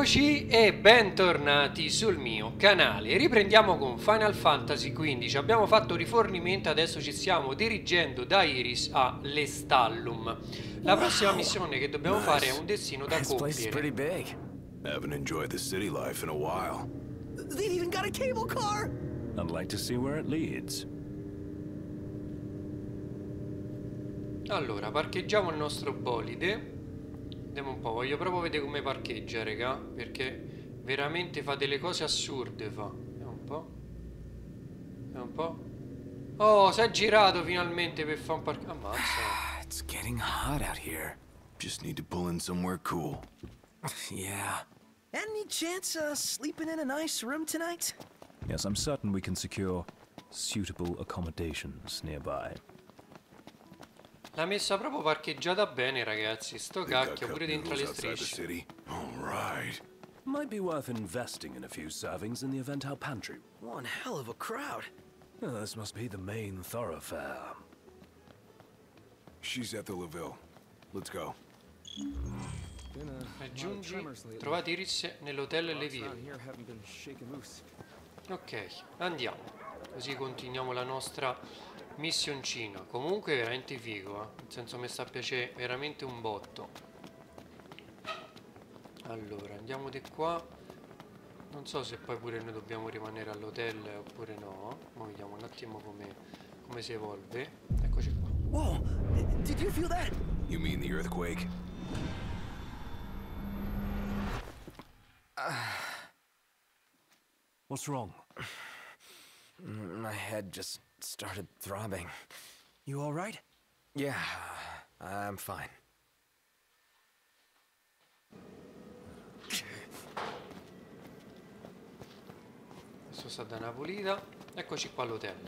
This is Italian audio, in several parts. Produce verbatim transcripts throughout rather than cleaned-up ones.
Eccoci e bentornati sul mio canale. Riprendiamo con Final Fantasy quindici. Abbiamo fatto rifornimento, adesso ci stiamo dirigendo da Iris a Lestallum. La prossima missione che dobbiamo fare è un destino da This place is pretty compiere. big. Haven't enjoyed the city life in a while. They've even got a cable car! I'd like to see where it leads. Allora, parcheggiamo il nostro bolide. Vediamo un po', voglio proprio vedere come parcheggia, raga, perché veramente fa delle cose assurde, fa. Vediamo un po'. Vediamo un po'. Oh, si è girato finalmente per fare un parcheggio. Ammazza. It's getting hot out here. Just need to pull in somewhere cool. Yeah. Any chance uh, sleeping in a nice room tonight? Yes, I'm certain we can secure suitable accommodations nearby. L'ha messa proprio parcheggiata bene, ragazzi. Sto They got cacchio, cup pure dentro le noodles outside the strisce. city. All right. Might be worth investing in a few servings in the Eventhouse pantry. One hell of a crowd. Oh, this must be the main thoroughfare. She's at the Laville. Let's go. Raggiungi, trovate Iris nell'hotel Leville. Ok, andiamo. Così continuiamo la nostra missioncina. Comunque veramente figo, eh? Nel senso mi sta a piacere veramente un botto. Allora, andiamo di qua. Non so se poi pure noi dobbiamo rimanere all'hotel oppure no. Ma vediamo un attimo come, come si evolve. Eccoci qua. Whoa! Did you feel that? You mean the earthquake? What's wrong? My head just started throbbing. You all right? Yeah, I'm fine. Adesso sta da una pulita. Eccoci qua all'hotel.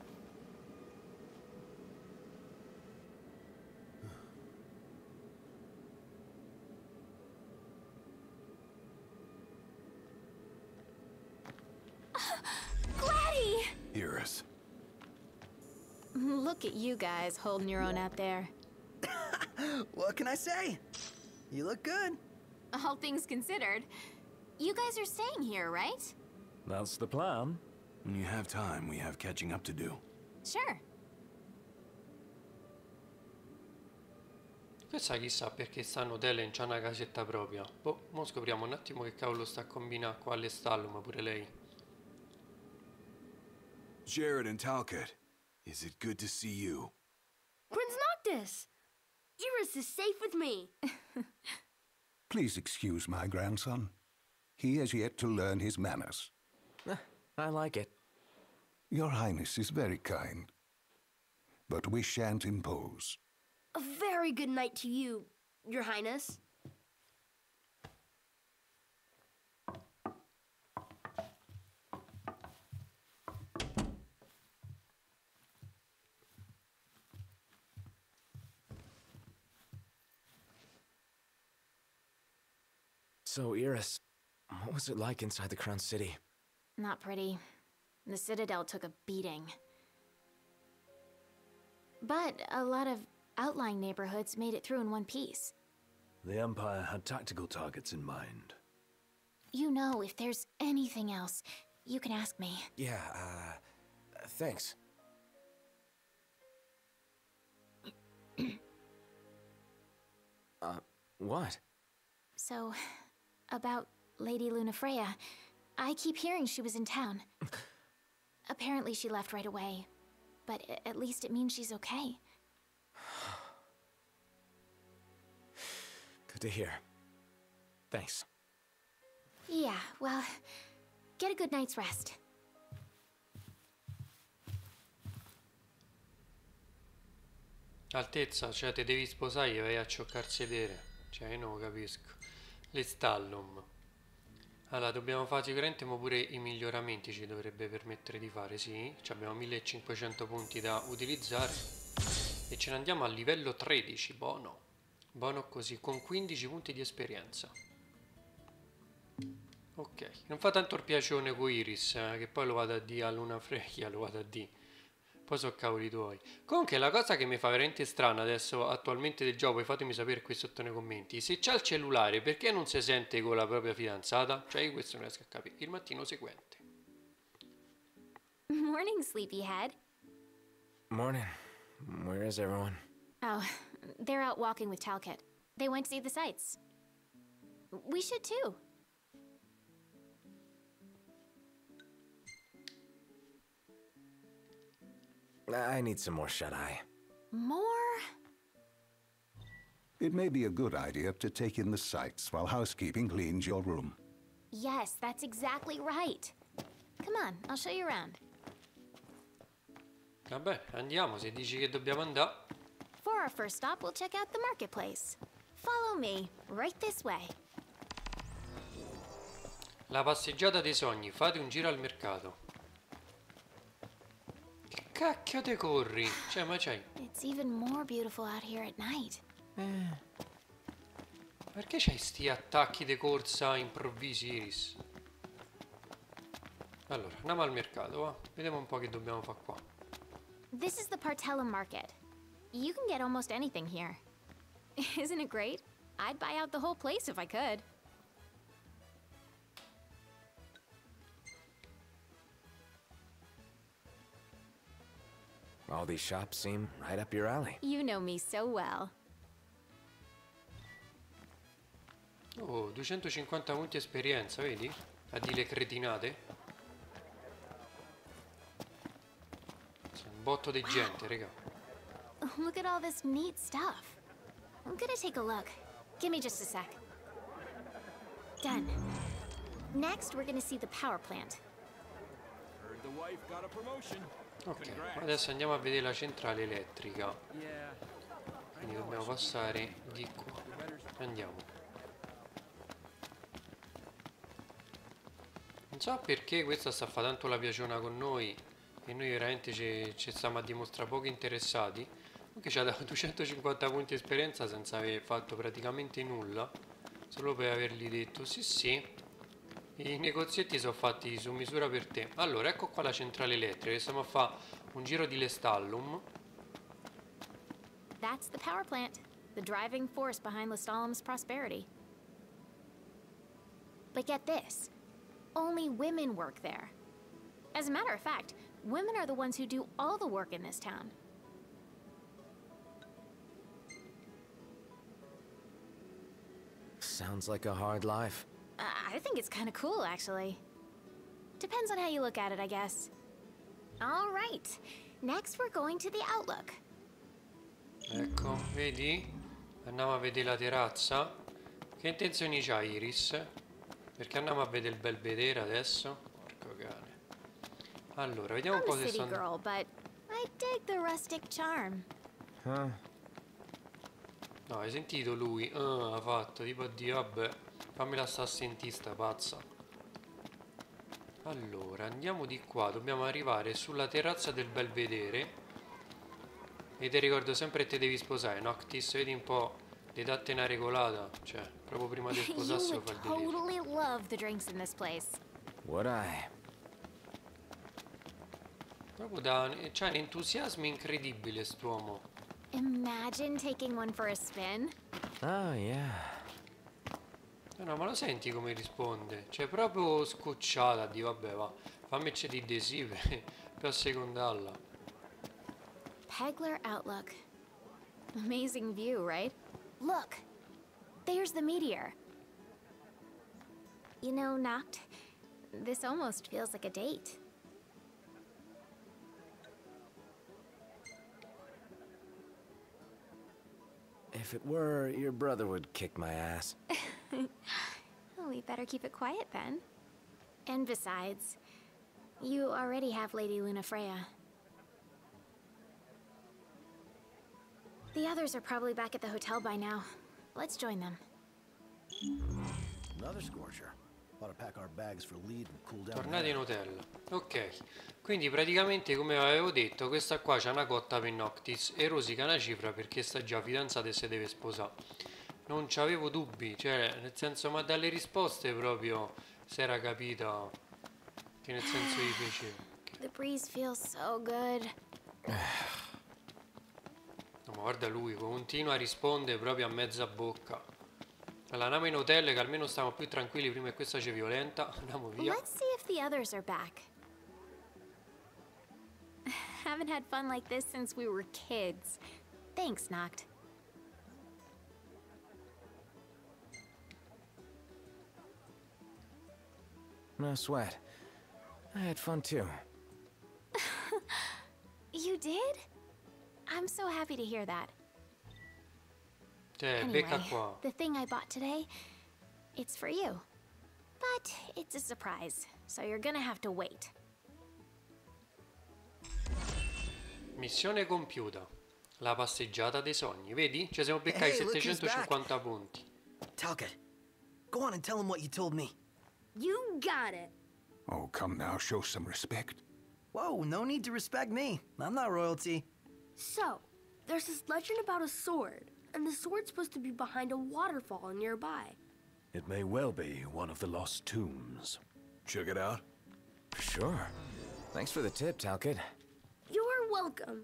Gladdy! Iris. Look at you guys holding your own out there. What can I say? You look good. All things considered, you guys are staying here, right? That's the plan. When you have time, we have catching up to do. Sure. Questa chissà perché sta in hotel e non c'ha una casetta propria. Boh, mo scopriamo un attimo che cavolo sta a combinare qua all'Estallum pure lei. Jared and Talcott, is it good to see you? Prince Noctis! Iris is safe with me. Please excuse my grandson. He has yet to learn his manners. I like it. Your Highness is very kind, but we shan't impose. A very good night to you, Your Highness. So, Iris, what was it like inside the Crown City? Not pretty. The Citadel took a beating. But a lot of outlying neighborhoods made it through in one piece. The Empire had tactical targets in mind. You know, if there's anything else, you can ask me. Yeah, uh, thanks. uh, what? So, about Lady Lunafreya, I keep hearing she was in town. Apparently she left right away, but a- at least it means she's okay. Good to hear. Thanks. Yeah, well, get a good night's rest. Altezza, cioè te devi sposare e vai a cioccare sedere. Cioè io non lo capisco. L'Estallum. Allora dobbiamo fare sicuramente, ma pure i miglioramenti ci dovrebbe permettere di fare, sì. Ci abbiamo millecinquecento punti da utilizzare. E ce ne andiamo a livello tredici, buono. Buono così, con quindici punti di esperienza. Ok, non fa tanto il piacione con Iris, eh, che poi lo vado a dire a Lunafreya, lo vado a dire. Poi so cavoli tuoi. Comunque la cosa che mi fa veramente strana adesso attualmente del gioco, e fatemi sapere qui sotto nei commenti, se c'ha il cellulare perché non si sente con la propria fidanzata? Cioè io questo non riesco a capire. Il mattino seguente. Morning, sleepyhead. Morning. Where is everyone? Oh, they're out walking with Talcott. They went to see the sights. We should too. I need some more shut-eye. More? It may be a good idea to take in the sights while housekeeping cleans your room. Yes, that's exactly right. Come on, I'll show you around. Vabbè, andiamo, se dici che dobbiamo andare. For our first stop, we'll check out the marketplace. Follow me, right this way. La passeggiata dei sogni, fate un giro al mercato. Che cacchio te corri? Cioè, ma c'hai... It's even more beautiful out here at night. Perché c'hai sti attacchi di corsa improvvisi, Iris? Allora, andiamo al mercato, va? Vediamo un po' che dobbiamo fare qua. This is the Partella Market. You can get almost anything here. Isn't it great? I'd buy out the whole place if I could. All these shops seem right up your alley. You know me so well. Oh, duecentocinquanta punti esperienza, vedi? A dire le cretinate. C'è un botto di gente, raga. Look at all this neat stuff. I'm gonna take a look. Give me just a sec. Done. Next, we're gonna see the power plant. Heard the wife got a promotion. Ok, adesso andiamo a vedere la centrale elettrica. Quindi dobbiamo passare di qua. Andiamo. Non so perché questa sta a fare tanto la piaciona con noi e noi veramente ci, ci stiamo a dimostrare poco interessati. Comunque ci ha dato duecentocinquanta punti di esperienza senza aver fatto praticamente nulla, solo per avergli detto sì sì. I negozietti sono fatti su misura per te. Allora, ecco qua la centrale elettrica. Stiamo a fare un giro di Lestallum. That's the power plant, the driving force behind Lestalum's prosperity. But get this, only women work there. As a matter of fact, women are the ones who do all the work in this town. Sounds like a hard life. I think it's kind of cool, actually. Depends on how you look at it, I guess. All right. Next, we're going to the Outlook. Ecco, vedi? Andiamo a vedere la terrazza. Che intenzioni c'hai, Iris? Perché andiamo a vedere il Belvedere adesso? Porco cane. Allora, vediamo un I'm po' a se city sono... girl, but I dig the rustic charm. Huh? No, hai sentito lui? Ah, ha fatto, tipo a dire, vabbè, fammela sta a sentire sta pazza. Allora, andiamo di qua, dobbiamo arrivare sulla terrazza del Belvedere. E ti ricordo sempre che te devi sposare, Noctis, vedi un po', le datte una regolata, cioè, proprio prima di You sposarsi lo would fa il delirio. totally love the drinks in this place. Would I? Proprio da... c'ha un entusiasmo incredibile st'uomo. Imagine taking one for a spin. Oh, yeah. No, no, ma lo senti come risponde? Cioè, proprio scocciata, di vabbè, va, fammi di adesive per assecondarla. Pegler Outlook. Amazing view, right? Look, there's the meteor. You know, Noct, this almost feels like a date. If it were, your brother would kick my ass. Well, we better keep it quiet then. And besides, you already have Lady Lunafreya. The others are probably back at the hotel by now. Let's join them. Another scorcher. Ought to pack our bags for lead and cool down. Tornate in hotel. Ok. Quindi praticamente, come avevo detto, questa qua c'ha una cotta per Noctis e rosica una cifra perché sta già fidanzata e si deve sposare. Non c'avevo dubbi, cioè, nel senso, ma dalle risposte proprio si era capita che nel senso gli piaceva. The breeze feels so good. No, ma guarda lui, continua a rispondere proprio a mezza bocca. Alla nave in hotel che almeno stiamo più tranquilli prima che questa c'è violenta. Andiamo via. Let's see if the others are back. Haven't had fun like this since we were kids. Thanks, Noct. No sweat. I had fun too. You did? I'm so happy to hear that. Cioè, Anyway, becca qua. the thing I bought today, it's for you. But it's a surprise, so you're gonna have to wait. Missione compiuta. La passeggiata dei sogni. Vedi? Ci siamo beccati Hey, look who's settecentocinquanta punti. Talcott, go on and tell him what you told me. You got it. Oh, come now, show some respect. Whoa, no need to respect me. I'm not royalty. So, there's this legend about a sword, and the sword's supposed to be behind a waterfall nearby. It may well be one of the lost tombs. Check it out. Sure. Thanks for the tip, Talcott. You're welcome.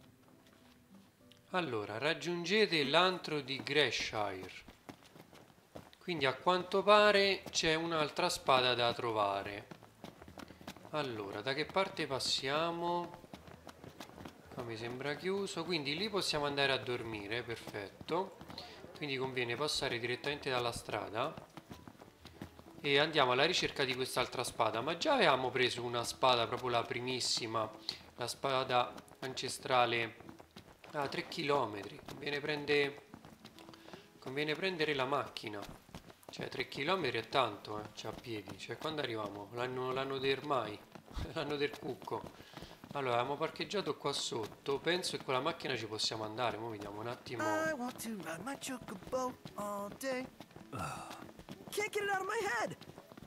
Allora, raggiungete l'antro di Greshire. Quindi a quanto pare c'è un'altra spada da trovare. Allora, da che parte passiamo? Qua mi sembra chiuso, quindi lì possiamo andare a dormire, perfetto. Quindi conviene passare direttamente dalla strada e andiamo alla ricerca di quest'altra spada. Ma già avevamo preso una spada, proprio la primissima, la spada ancestrale a tre chilometri. Conviene prendere, conviene prendere la macchina. Cioè tre chilometri è tanto, eh, cioè a piedi. Cioè quando arriviamo? L'anno, l'anno del mai, l'anno del cucco. Allora, abbiamo parcheggiato qua sotto. Penso che con la macchina ci possiamo andare. Mo' vediamo un attimo. I want to ride my chocobo all day. Can't get it out of my head.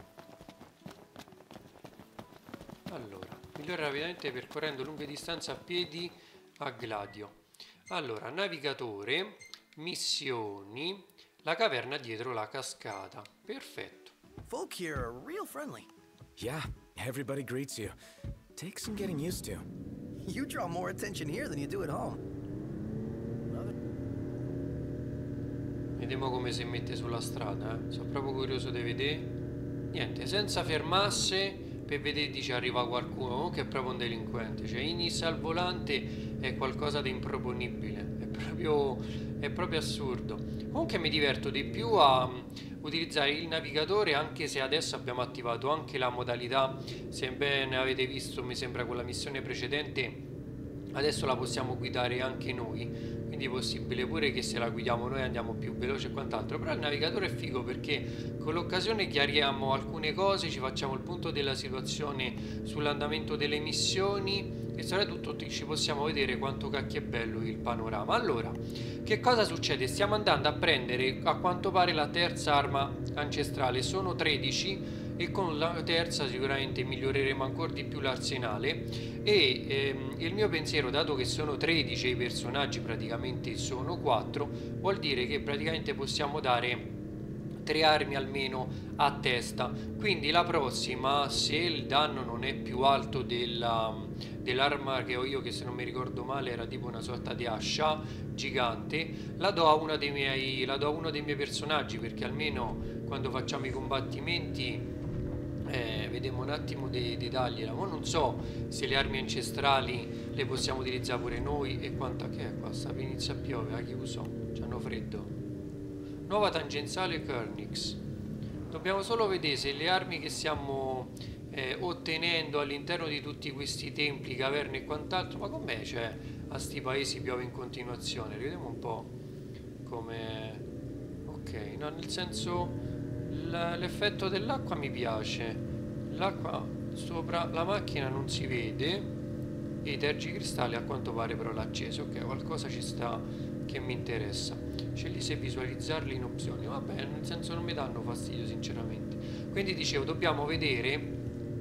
Allora, migliora rapidamente percorrendo lunghe distanze a piedi a Gladio. Allora, navigatore, missioni, la caverna dietro la cascata. Perfetto. Folk here are real friendly. Yeah, everybody greets you. Takes some getting used to. You draw more attention here than you do at home. Vediamo come si mette sulla strada, eh. Sono proprio curioso di vedere. Niente, senza fermarsi per vedere dice arriva qualcuno che è proprio un delinquente. Cioè Inis al volante è qualcosa di improponibile. È proprio, è proprio assurdo. Comunque mi diverto di più a um, utilizzare il navigatore, anche se adesso abbiamo attivato anche la modalità, se bene avete visto mi sembra con la missione precedente, adesso la possiamo guidare anche noi. Quindi è possibile pure che se la guidiamo noi andiamo più veloce e quant'altro. Però il navigatore è figo perché con l'occasione chiariamo alcune cose, ci facciamo il punto della situazione sull'andamento delle missioni e soprattutto ci possiamo vedere quanto cacchio è bello il panorama. Allora, che cosa succede? Stiamo andando a prendere a quanto pare la terza arma ancestrale. Sono tredici e con la terza sicuramente miglioreremo ancora di più l'arsenale. E ehm, il mio pensiero, dato che sono tredici e i personaggi praticamente sono quattro, vuol dire che praticamente possiamo dare tre armi almeno a testa. Quindi la prossima, se il danno non è più alto della, dell'arma che ho io, che se non mi ricordo male era tipo una sorta di ascia gigante, la do a uno dei miei, la do a uno dei miei personaggi, perché almeno quando facciamo i combattimenti Eh, vediamo un attimo dei dettagli. Ma non so se le armi ancestrali le possiamo utilizzare pure noi. E quanta che è qua? Sta per inizia a piovere, ha chiuso, c'hanno freddo. Nuova tangenziale Kernix. Dobbiamo solo vedere se le armi che stiamo eh, ottenendo all'interno di tutti questi templi, caverne e quant'altro. Ma com'è? Cioè, a sti paesi piove in continuazione. Vediamo un po' come. Ok, no, nel senso, l'effetto dell'acqua mi piace. L'acqua sopra la macchina non si vede e i tergicristalli a quanto pare però l'ha acceso. Ok, qualcosa ci sta che mi interessa. Scegli se visualizzarli in opzioni. Vabbè, nel senso non mi danno fastidio sinceramente. Quindi dicevo, dobbiamo vedere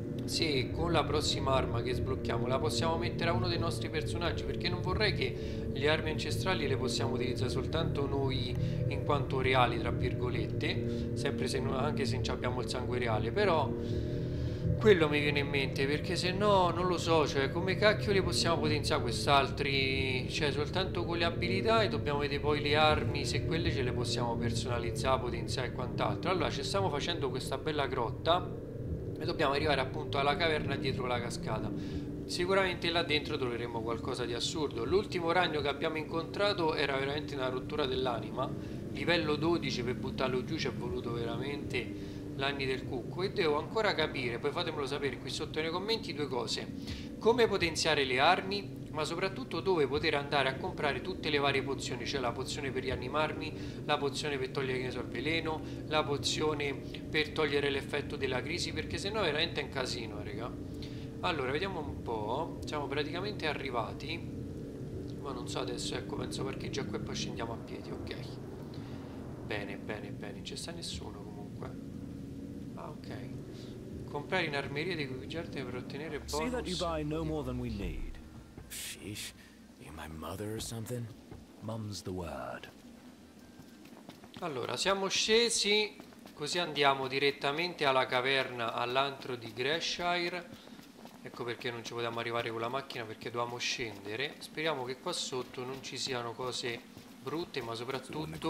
se con la prossima arma che sblocchiamo la possiamo mettere a uno dei nostri personaggi, perché non vorrei che le armi ancestrali le possiamo utilizzare soltanto noi in quanto reali, tra virgolette, sempre se non, anche se non abbiamo il sangue reale. Però Quello mi viene in mente, perché se no non lo so, cioè come cacchio li possiamo potenziare quest'altri, cioè soltanto con le abilità, e dobbiamo vedere poi le armi, se quelle ce le possiamo personalizzare, potenziare e quant'altro. Allora ci stiamo facendo questa bella grotta e dobbiamo arrivare appunto alla caverna dietro la cascata. Sicuramente là dentro troveremo qualcosa di assurdo. L'ultimo ragno che abbiamo incontrato era veramente una rottura dell'anima, livello dodici, per buttarlo giù ci è voluto veramente l'anni del cucco, e devo ancora capire, poi fatemelo sapere qui sotto nei commenti, due cose: come potenziare le armi, ma soprattutto dove poter andare a comprare tutte le varie pozioni, cioè la pozione per rianimarmi, la pozione per togliere, che ne so, il veleno, la pozione per togliere l'effetto della crisi, perché sennò veramente è un casino, raga. Allora vediamo un po', siamo praticamente arrivati, ma non so adesso, ecco, penso parcheggia qua e poi scendiamo a piedi. Ok, bene bene bene, non c'è sta nessuno comunque. Ah, ok. Comprare in armeria dei equipaggiarti per ottenere bonus. See that you buy no more than we need. Sheesh. You my mother or something? Mum's the word. Allora, siamo scesi, così andiamo direttamente alla caverna, all'antro di Greshire. Ecco perché non ci potevamo arrivare con la macchina, perché dovevamo scendere. Speriamo che qua sotto non ci siano cose brutte, ma soprattutto...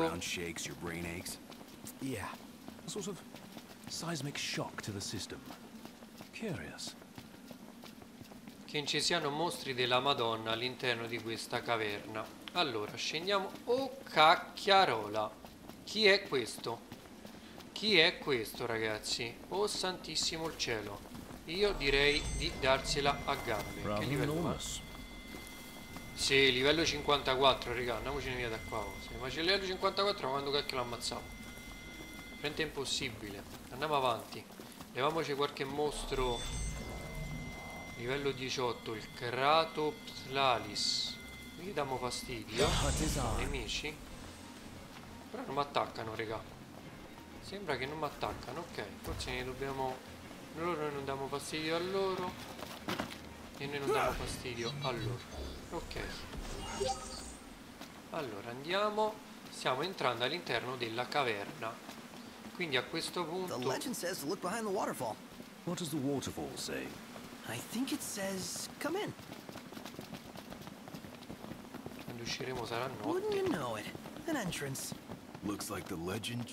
Yeah. A sort of seismic shock to the system. Curious. che ci siano mostri della Madonna all'interno di questa caverna. Allora, scendiamo. Oh cacchiarola! Chi è questo? Chi è questo, ragazzi? Oh santissimo il cielo! Io direi di darsela a gambe. Che livello è? Sì, livello cinquantaquattro, raga, andiamocene via da qua. Se ma c'è livello cinquantaquattro, quando cacchio lo ammazziamo? Frente impossibile. Andiamo avanti. Leviamoci qualche mostro. Livello diciotto, il Cratopslalis. Gli diamo fastidio. Sono nemici. Però non mi attaccano, raga. Sembra che non mi attaccano. Ok, forse ne dobbiamo... Loro non diamo fastidio a loro. E noi non diamo fastidio a loro. Ok. Allora andiamo. Stiamo entrando all'interno della caverna. Quindi a questo punto... The legend says to look behind the waterfall. What does the waterfall say? I think it says come in. Quando usciremo sarà notte. Wouldn't you know it? An entrance. Looks like the legend.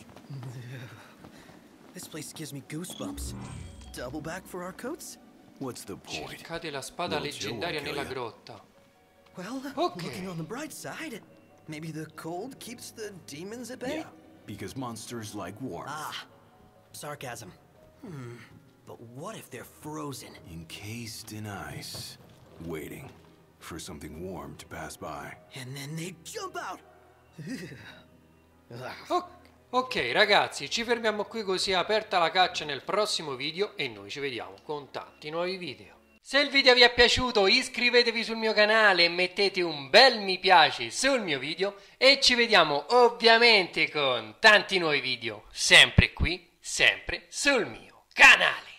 This place gives me goosebumps. Double back for our coats? What's the point? Cercate la spada Well, Joe leggendaria will kill nella ya. grotta. Well, Okay. looking on the bright side, maybe the cold keeps the demons at bay? Yeah, because monsters like warmth. Ah, sarcasm. Hmm, but what if they're frozen? Encased in ice, waiting for something warm to pass by. And then they jump out! Oh, ok ragazzi, ci fermiamo qui, così è aperta la caccia nel prossimo video e noi ci vediamo con tanti nuovi video. Se il video vi è piaciuto iscrivetevi sul mio canale e mettete un bel mi piace sul mio video e ci vediamo ovviamente con tanti nuovi video, sempre qui, sempre sul mio canale.